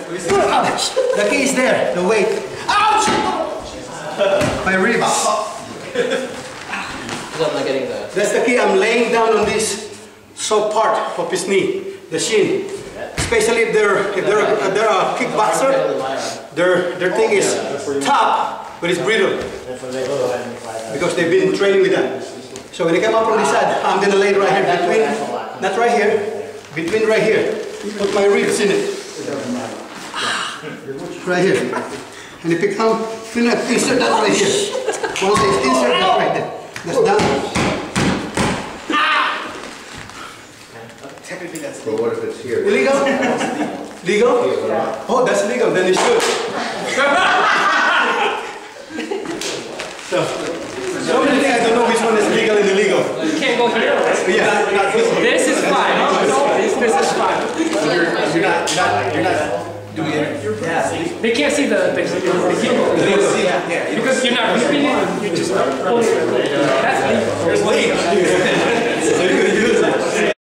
The key is there, the weight. Ouch! My ribs. That's the key. I'm laying down on this soft part of his knee, the shin. Especially if they're a kickboxer, their thing is tough, but it's brittle. Because they've been training with that. So when they come up from this side, I'm gonna lay it right here between, not right here, between right here. Put my ribs in it. Right here. And if you come, insert that right here. Once they insert that right there. That's down. Technically that's legal. But what if it's here? Illegal? Legal? Oh, that's legal, then it's good. So many things I don't know which one is legal and illegal. You can't go here. Yeah. This is fine. This is fine. You're not doing it. They can't see the because you're not repeating it, you're just pulling it.